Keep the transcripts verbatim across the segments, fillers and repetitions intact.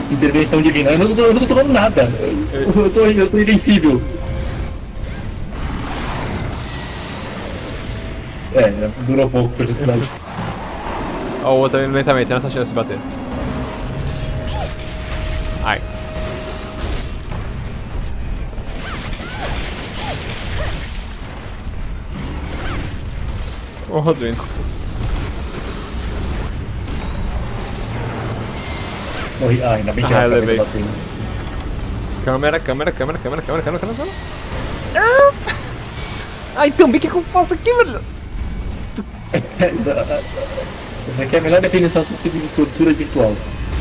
Intervenção divina. Eu não tô, eu não tô tomando nada. Eu, eu, tô, eu tô invencível. É, durou pouco por esse lado. Ó, o outro lentamente, tem essa chance de bater. Ai. Ô, Rodrigo. Morri. Ah, ainda bem que Ah, eu eu levei. bateu. Câmera, câmera, câmera, câmera, câmera, câmera, câmera. Ah! Ai, também o que, que eu faço aqui, velho? Essa aqui é a melhor definição possível de tortura virtual.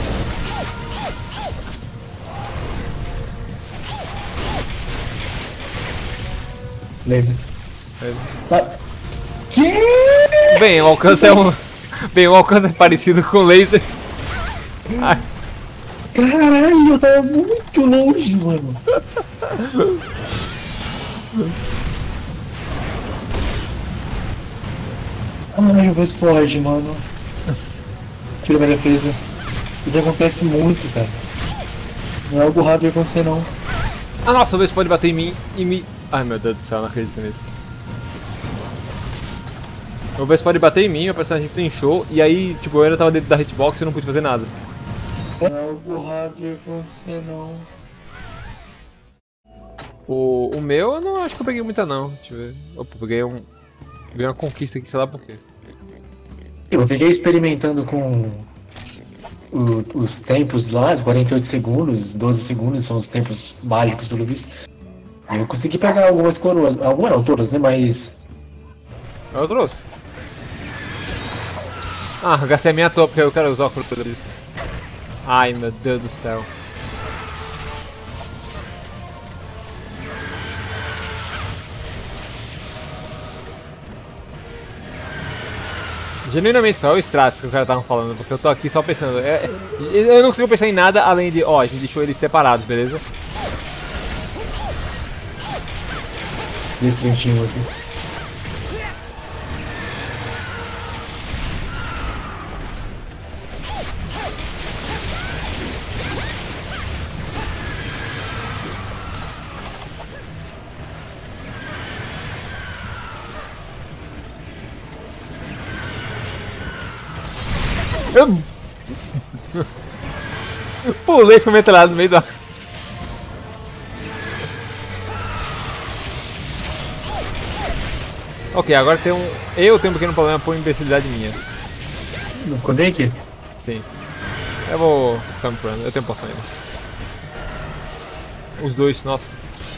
Laser. Ah. Que? Bem, o alcance é um. Bem, o alcance é parecido com laser. Ai. Caralho, eu tava muito longe, mano. Ai, o vou explode, mano. Tira minha defesa. Isso acontece muito, cara. Não é algo raro de acontecer, não. Ah, nossa, o Vespa pode bater em mim e me. Ai, meu Deus do céu, não acredito nisso. O Vespa pode bater em mim, meu personagem flinchou e aí, tipo, eu ainda tava dentro da hitbox e eu não pude fazer nada. Não é algo raro de acontecer, não. O, o meu, eu não acho que eu peguei muita, não. Deixa eu ver. Opa, peguei um. Peguei uma conquista aqui, sei lá por quê. Eu fiquei experimentando com o, os tempos lá, de quarenta e oito segundos, doze segundos, são os tempos mágicos pelo visto. Eu consegui pegar algumas coroas, algumas não, todas, né, mas... Eu trouxe. Ah, gastei a minha toa porque eu quero usar a coroa disso. Ai, meu Deus do céu. Genuinamente, qual é o Stratos que o cara tava falando? Porque eu tô aqui só pensando. É, é, eu não consigo pensar em nada além de. Ó, a gente deixou eles separados, beleza? Desse ventinho aqui. Eu... Pulei e fui metralhado no meio da. Ok, agora tem um. Eu tenho um pequeno problema por imbecilidade minha. No Kodenki? Sim. Eu vou comprando, eu tenho poção ainda. Os dois, nossa.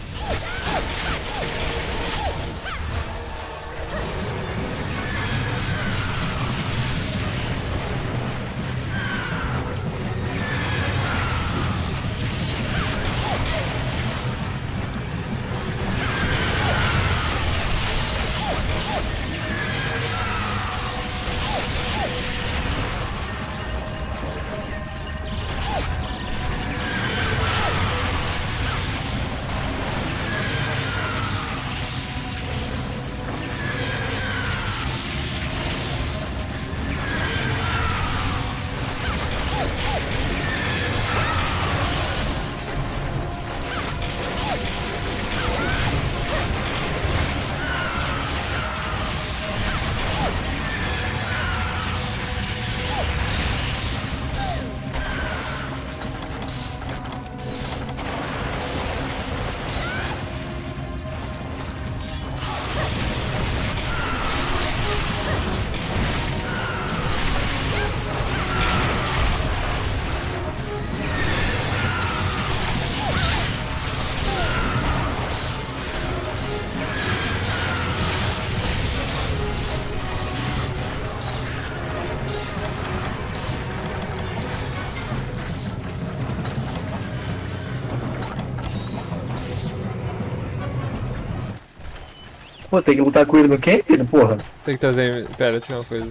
Pô, tem que lutar com ele no camp, porra? Tem que trazer. Pera, deixa eu ver uma coisa.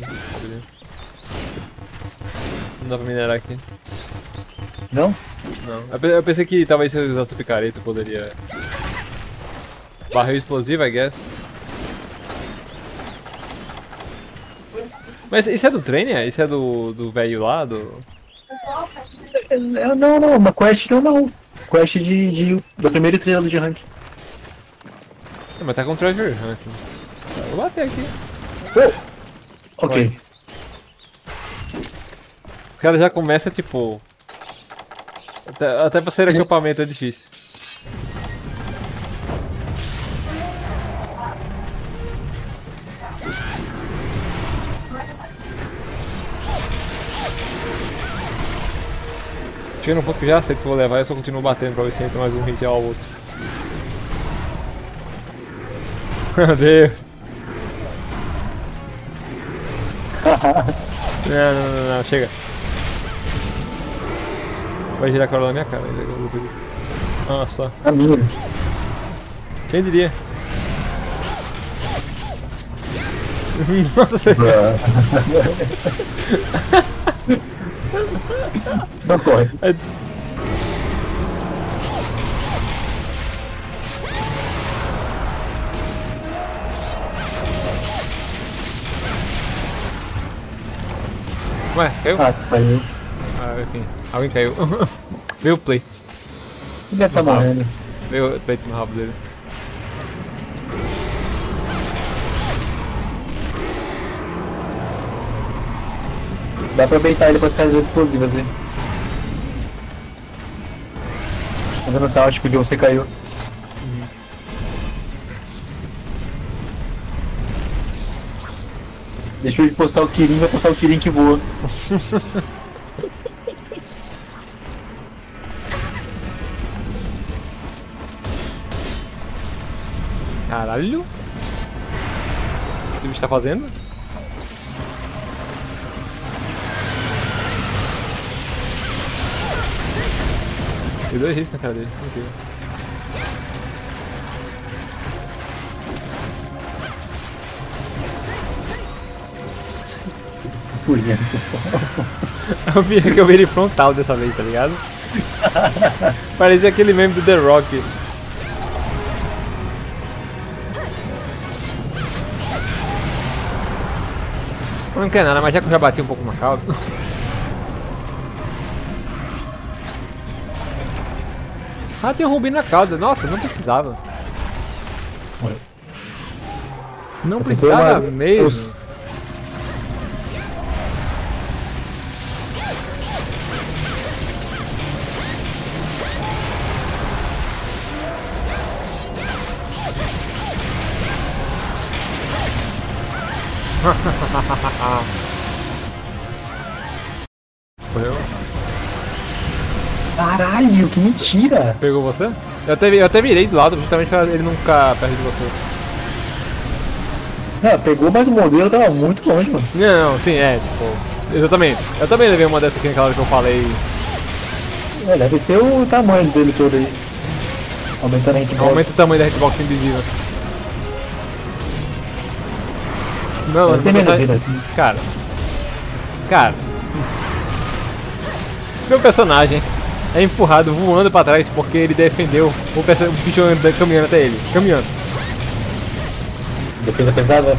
Não dá pra minerar aqui. Não? Não. Eu pe- Eu pensei que talvez se eu usasse a picareta eu poderia. Barril explosivo, I guess. Mas isso é do Trainer? Isso é do do velho lá? Do... É, não, não, uma quest normal. Quest de, de, da primeira estrela de rank. Mas tá com Treasure Hunt. Vou bater aqui. Oh. Ok. Vai. Os caras já começam tipo. Até, até pra sair acampamento é difícil. Chega num ponto que eu já aceito que eu vou levar, eu só continuo batendo pra ver se entra mais um hit ao outro. Meu Deus. Não, não, não, não, chega. Vai girar a cola na minha cara, depois disso. Ah, só. A minha. Quem diria? Nossa, você... Não corre. É... Ué, caiu? Ah, caiu. Ah, enfim, alguém caiu. Veio o plate. Ele deve tá morrendo. Veio o plate no rabo dele. Dá pra beitar ele com as casas explosivas, hein? Tá dando tal, tipo, de você caiu. Uhum. Deixa eu postar o Kirin, vai postar o Kirin que voa. Caralho! O que esse bicho tá fazendo? Deu dois hits na cara dele, incrível. Eu vi que eu vi ele frontal dessa vez, tá ligado? Parecia aquele meme do The Rock. Não quer nada, mas já que eu já bati um pouco na cauda. Ah, tem um rubim na cauda. Nossa, não precisava. Não precisava mesmo. Morreu. Caralho, que mentira! Pegou você? Eu até, eu até virei do lado justamente pra ele não ficar perto de você. É, pegou, mas o modelo tava muito longe, mano. Não, não, sim, é, tipo... Exatamente. Eu também levei uma dessa aqui naquela hora que eu falei. É, deve ser o tamanho dele todo aí. Aumentando a hitbox. Aumenta o tamanho da hitbox invisível. Não, Deve ter não menos vai... vida assim. Cara. Cara. Meu personagem é empurrado voando pra trás porque ele defendeu o, perso... o bicho andando, caminhando até ele. Caminhando. Defesa pesada?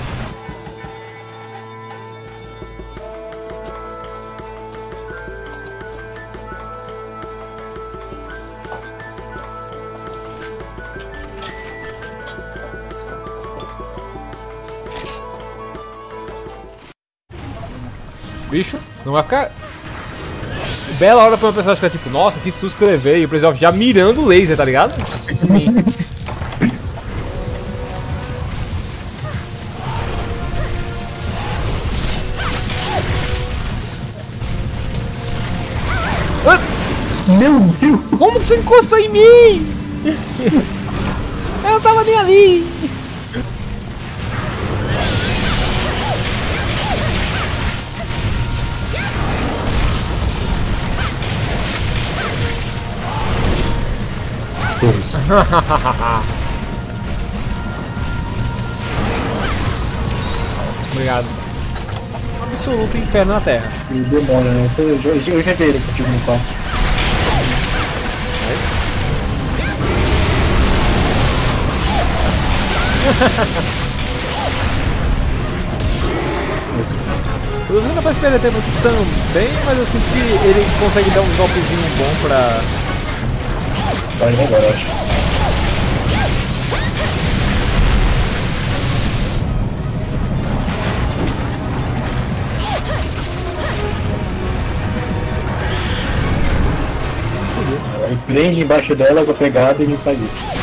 Bicho, não vai ficar... Bela hora pra uma pessoa ficar tipo, nossa, que susto que eu levei. E o Presidente já mirando o laser, tá ligado? Em mim. Ah! Meu Deus! Como que você encostou em mim? Eu não tava nem ali. Obrigado. Absoluto inferno na Terra. E demora, né? Eu já, eu já vi ele contigo no quarto. Luciano não faz perder tempo também, mas eu sinto que ele consegue dar um golpezinho bom pra... Tá indo agora, eu acho. Aí prende embaixo dela com a pegada e faz isso.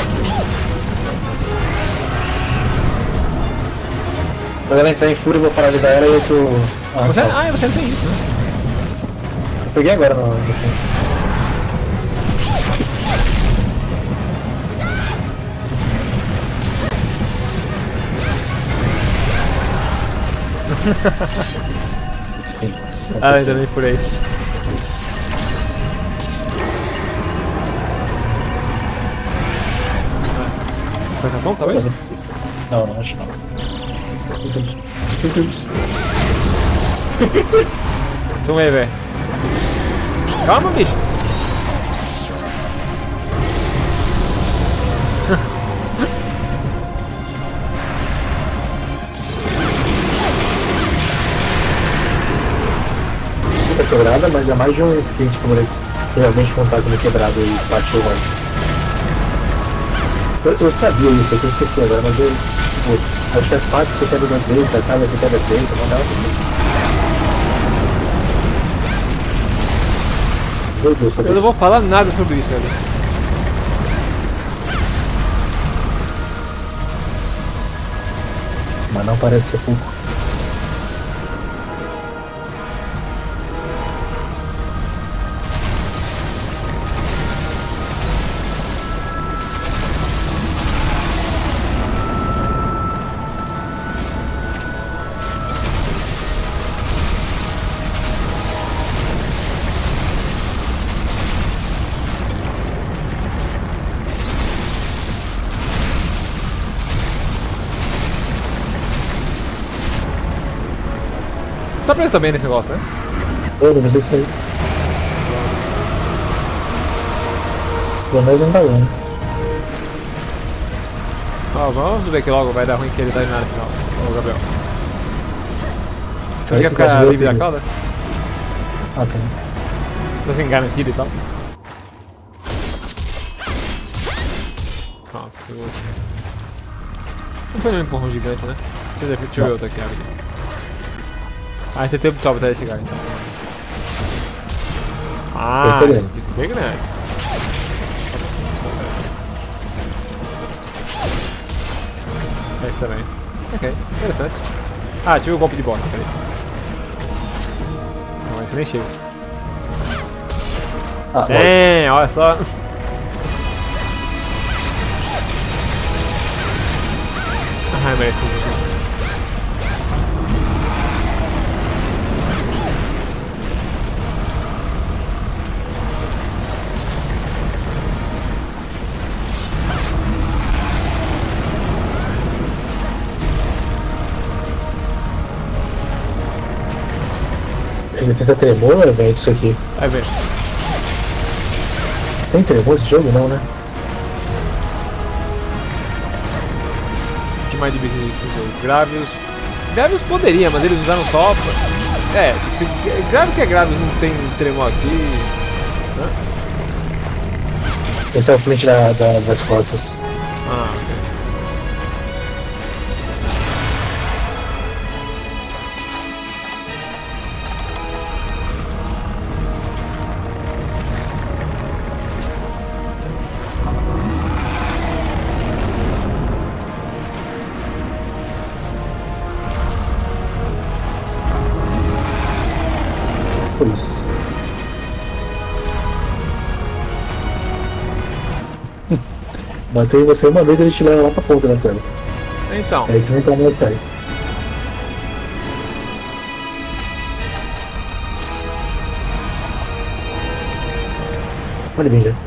Quando ela entrar em fúria, eu vou parar de dar ela e eu tô... Ah, você, ah, você não tem isso, né? Eu peguei agora no... Ah, ainda bem furei. Vai tá bom, talvez? Não, não, acho que não. Toma aí, velho. Calma, bicho. Fica quebrada, mas é mais de um que a gente como realmente contar como quebrado e bateu antes. Eu, eu sabia isso, eu tinha esquecido agora, mas eu, tipo, acho que as partes que você quebra da direita, a casa que quebra da direita, não dá pra... Meu Deus, eu não vou falar nada sobre isso, velho. Mas não parece ser pouco. Tá preso também nesse negócio, né? Eu não sei isso aí. Pelo menos não tá vendo. Ó, vamos ver que logo vai dar ruim que ele tá indo na final. Ô, Gabriel. Você não quer ficar livre da cauda? Ok. Tá sem garantido e tal. Pronto, pegou. Não foi um empurrão gigante, né? Deixa eu ver, deixa eu ver outro aqui, aqui. Ah, tem tempo de salvar até chegar então. Ah, Esse é esse aqui é grande. Esse também. Ok, interessante. Ah, tive o golpe de bosta, peraí. Não, esse nem chega. Ah, tem, olha só. Ai, merece. Ele fez a tremor, velho, isso aqui. Vai ver. Tem tremor esse jogo? Não, né? O que mais de bicho de Gravios? Gravios poderia, mas eles usaram só pra... É, se... Gravios que é Gravios não tem tremor aqui... Hã? Esse é o flint da, da, das costas. Ah, ok. Por isso. Bateu em você uma vez e ele te leva lá pra ponta da tela. Então. Aí você não tá mais sai. Olha bem já.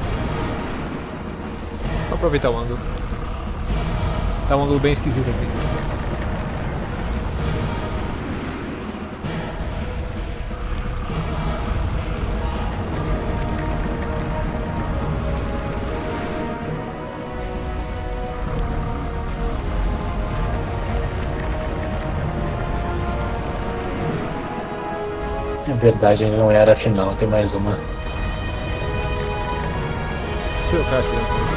Vou aproveitar o ângulo. Tá um ângulo bem esquisito aqui. verdade, ainda não era a final, tem mais uma. Deixa eu cara tirando.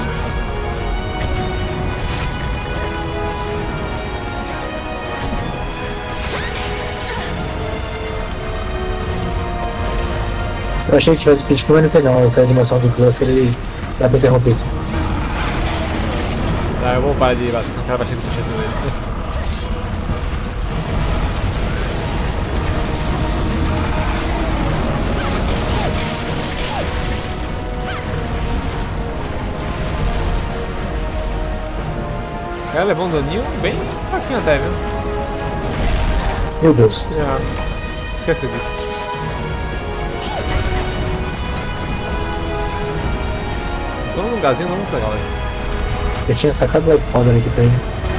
Eu achei que tivesse speed, mas não tem não, a animação do cluster ele dá pra interromper isso. Tá, eu vou parar de bater, o cara vai chegar no chefe dele. O cara levou um daninho bem fraquinho até, viu? Meu Deus. Já. Esquece disso. Tô num lugarzinho não muito legal, velho. Eu tinha sacado o iPod aqui pra ele.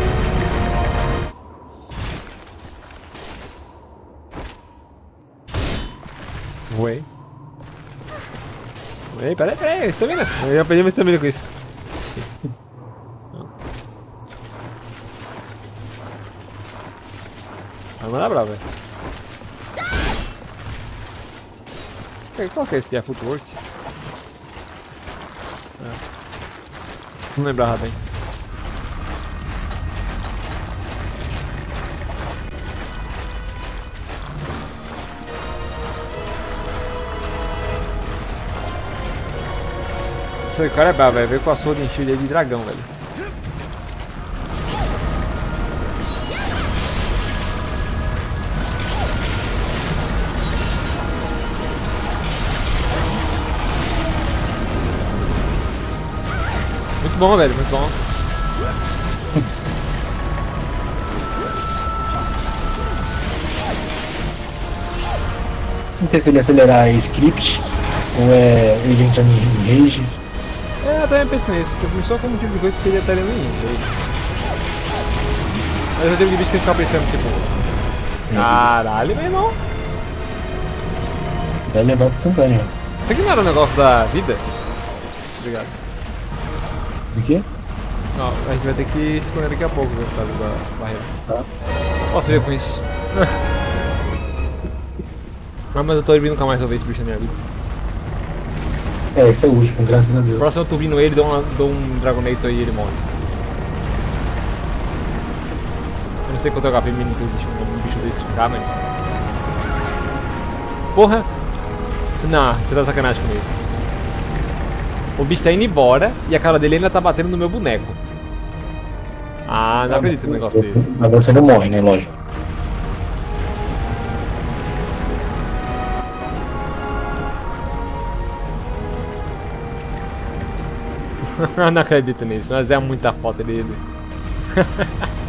Voei. Ei, peraí, peraí, estamina. Eu já perdi minha estamina com isso. Vai mandar bravo, velho. Qual que é esse aqui? É Footwork? É. Não lembrava bem. Esse cara é bravo, velho. Veio com a sword enchida de dragão, velho. Muito bom, velho, muito bom. Não sei se ele acelerar script ou é ele entra em rage. É, eu também pensei nisso, tipo, só como tipo de coisa que seria até em rage. Mas eu tenho de bicho que ficar pensando, tipo. Caralho, meu irmão. Vai levar pro instantâneo. Isso aqui não era um negócio da vida? Obrigado. Do quê? Não, a gente vai ter que se esconder daqui a pouco, viu, por causa da barreira. Tá. Posso ver com isso. Ah, mas eu tô nunca mais resolver esse bicho na minha vida. É, esse é o último, graças a Deus. Próximo eu turbino ele, dou, uma, dou um Dragonator e ele morre. Eu não sei quanto H P mínimo que existe um bicho desse ficar, mas... Porra! Não, você tá de sacanagem comigo. O bicho tá indo embora e a cara dele ainda tá batendo no meu boneco. Ah, não ah, acredito num negócio desse. Mas você não morre, né? Lógico. Não acredito nisso, mas é muita foto dele.